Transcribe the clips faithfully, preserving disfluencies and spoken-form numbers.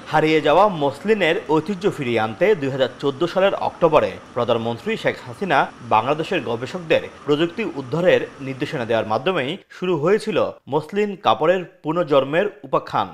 হারিয়ে যাওয়া মসলিনের ঐতিহ্য ফিরিয়ে আনতে দুই হাজার চোদ্দ সালের অক্টোবরে প্রধানমন্ত্রী শেখ হাসিনা বাংলাদেশের গবেষকদের প্রযুক্তি উদ্ধারের নির্দেশনা দেওয়ার মাধ্যমেই শুরু হয়েছিল মসলিন কাপড়ের পুনর্জন্মের উপাখ্যান।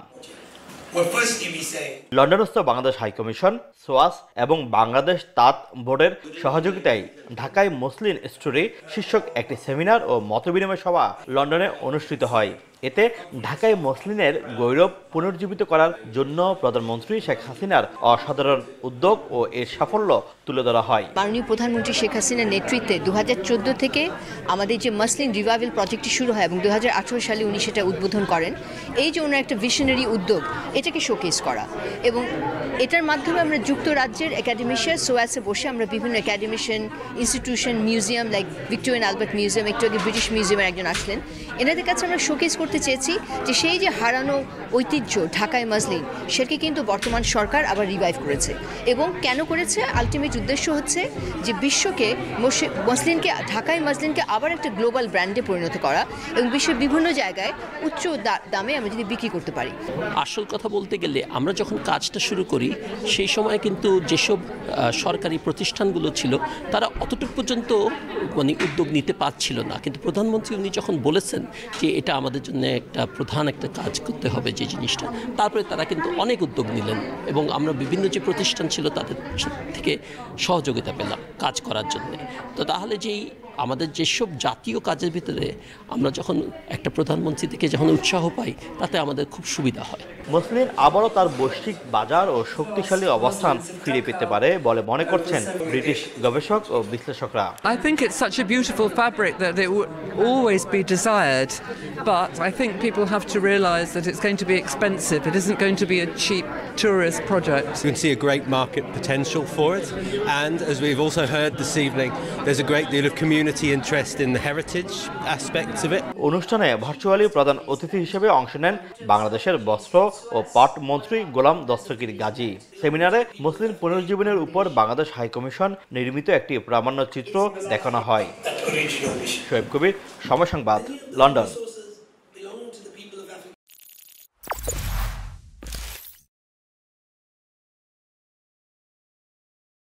লন্ডনস্থ বাংলাদেশ হাইকমিশন, সোয়াস এবং বাংলাদেশ তাঁত বোর্ডের সহযোগিতায় ঢাকায় মসলিন স্টোরি শীর্ষক একটি সেমিনার ও মতবিনিময় সভা লন্ডনে অনুষ্ঠিত হয়। এতে ঢাকায় মসলিনের গৌরব পুনর্জীবিত করার জন্য প্রধানমন্ত্রী শেখ হাসিনার অসাধারণ উদ্যোগ ও এর সাফল্য তুলে ধরা হয়। মাননীয় প্রধানমন্ত্রী শেখ হাসিনার নেতৃত্বে দু হাজার চোদ্দ থেকে আমাদের যে মসলিন রিভাইভাল প্রজেক্টটি শুরু হয় এবং দু হাজার আঠারো সালে উনি সেটা উদ্বোধন করেন। এই যে ওনার একটা ভিশনারি উদ্যোগ, এটাকে শোকেস করা এবং এটার মাধ্যমে আমরা যুক্তরাজ্যের একাডেমিশিয়ান সোয়াসে বসে আমরা বিভিন্ন academician institution museum like Victorian Albert museum, একটু আগে ব্রিটিশ মিউজিয়ামের একজন আসলেন, এনাদের কাছে আমরা শোকেস করতে চেয়েছি যে সেই যে হারানো ঐতিহ্য ঢাকায় মসলিন, সেটাকে কিন্তু বর্তমান সরকার আবার রিভাইভ করেছে। এবং কেন করেছে? আলটিমেট উদ্দেশ্য হচ্ছে যে বিশ্বকে মসলিনকে, ঢাকায় মসলিনকে আবার একটা গ্লোবাল ব্র্যান্ডে পরিণত করা এবং বিশ্বের বিভিন্ন জায়গায় উচ্চ দামে আমরা যদি বিক্রি করতে পারি। আসল কথা বলতে গেলে আমরা যখন কাজটা শুরু করি সেই সময় কিন্তু যেসব সরকারি প্রতিষ্ঠানগুলো ছিল তারা অতটুকু পর্যন্ত মানে উদ্যোগ নিতে পারছিল না, কিন্তু প্রধানমন্ত্রী উনি যখন বলেছেন যে এটা আমাদের জন্য একটা প্রধান একটা কাজ করতে হবে যে জিনিসটা, তারপরে তারা কিন্তু অনেক উদ্যোগ নিলেন এবং আমরা বিভিন্ন যে প্রতিষ্ঠান ছিল তাদের থেকে সহযোগিতা পেলাম কাজ করার জন্য। তো তাহলে যেই আমাদের যেসব জাতীয় কাজের ভিতরে আমরা যখন একটা প্রধানমন্ত্রী থেকে যখন উৎসাহ পাই তাতে আমাদের খুব সুবিধা হয়। মসলিন আবারও তার বৈশ্বিক বাজার ও শক্তিশালী অবস্থান ফিরে পেতে পারে বলে মনে করছেন ব্রিটিশ গবেষক ও বিশ্লেষকরা। I think it's such a beautiful fabric that it will always be desired, but I think people have to realize that it's going to be expensive. It isn't going to be a cheap tourist project. You can see a great market potential for it, and as we've also heard this evening, there's a great deal of community interest in the heritage aspects of it. অনুষ্ঠানে virtually প্রধান অতিথি হিসেবে অংশ নেন বাংলাদেশের বস্ত্র ও পাট মন্ত্রী গোলাম দস্তগীর গাজী। সেমিনারে মুসলিম পুনর্জীবনের উপর বাংলাদেশ হাইকমিশন নির্মিত একটি প্রামাণ্য চিত্র দেখানো হয়। শোয়েব কবির, সময় সংবাদ, লন্ডন।